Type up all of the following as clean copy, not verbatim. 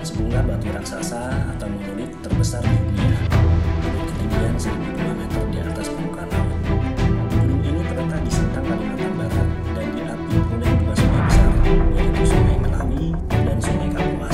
merupakan sebongkah batu raksasa atau monolit terbesar di dunia dengan ketinggian 1.002 meter di atas permukaan laut. Gunung ini terletak di Sintang, Kalimantan Barat dan diapit oleh dua sungai besar, yaitu Sungai Melawi dan Sungai Kapuas.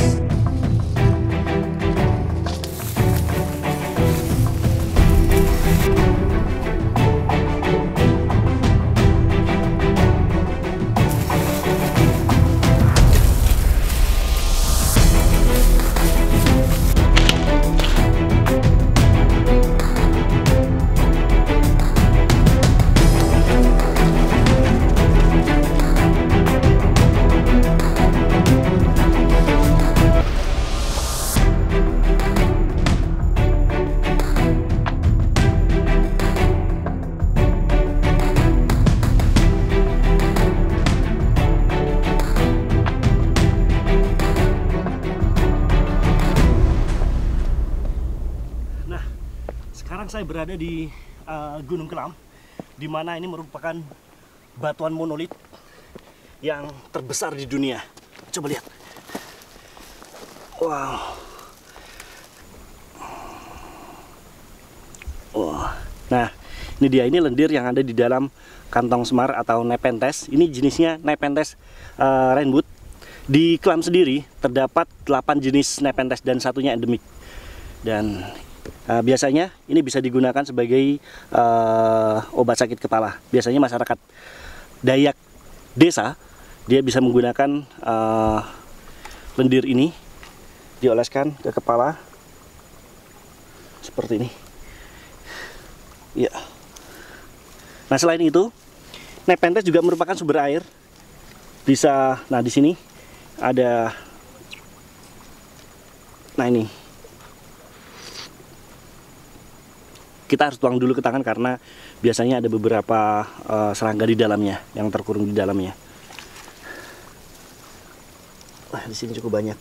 Sekarang saya berada di Gunung Kelam, di mana ini merupakan batuan monolit yang terbesar di dunia. Coba lihat. Wow. Wah. Nah, ini dia, ini lendir yang ada di dalam kantong semar atau Nepenthes. Ini jenisnya Nepenthes rainbow. Di Kelam sendiri terdapat 8 jenis Nepenthes dan satunya endemik. Dan biasanya ini bisa digunakan sebagai obat sakit kepala. Biasanya masyarakat Dayak desa dia bisa menggunakan lendir ini, dioleskan ke kepala seperti ini. Ya. Nah, selain itu, Nepenthes juga merupakan sumber air. Bisa, nah di sini ada, nah ini. Kita harus tuang dulu ke tangan karena biasanya ada beberapa serangga di dalamnya yang terkurung di dalamnya. Wah, di sini cukup banyak.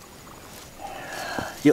Yuk.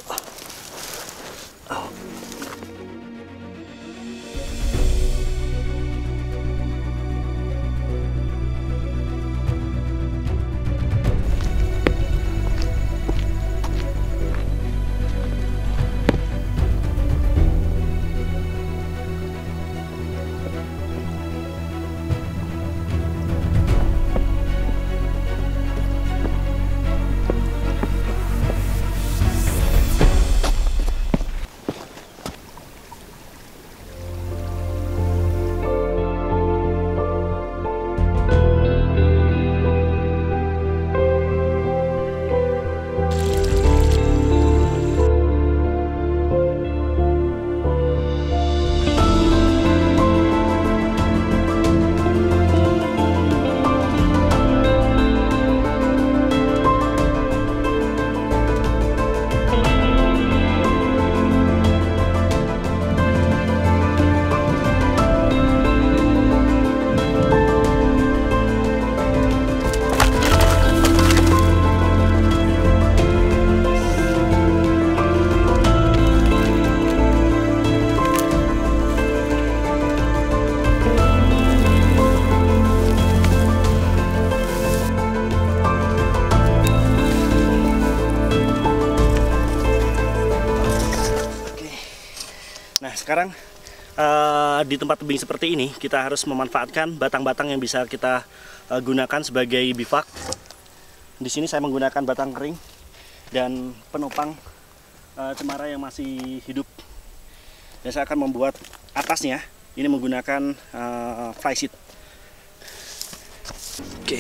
Sekarang di tempat tebing seperti ini kita harus memanfaatkan batang-batang yang bisa kita gunakan sebagai bivak. Di sini saya menggunakan batang kering dan penopang cemara yang masih hidup. Dan saya akan membuat atasnya ini menggunakan flysheet. Oke.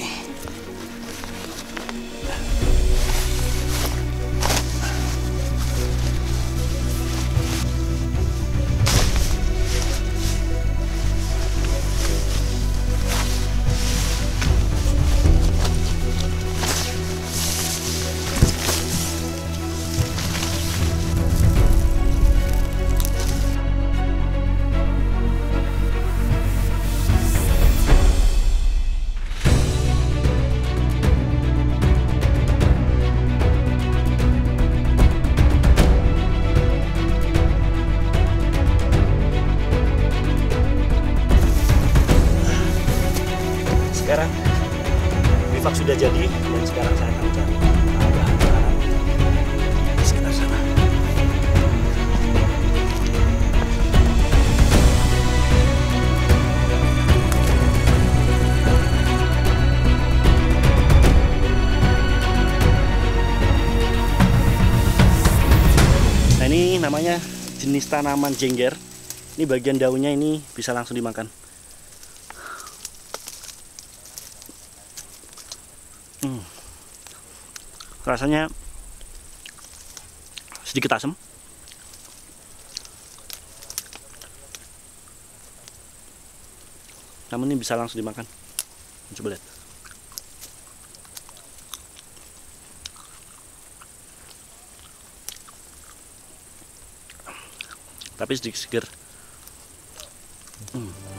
Sekarang bivak sudah jadi dan sekarang saya akan cari bahan-bahan jenis tanaman jengger. Ini bagian daunnya ini bisa langsung dimakan. Rasanya sedikit asam. Namun ini bisa langsung dimakan. Coba lihat. Tapi sedikit seger.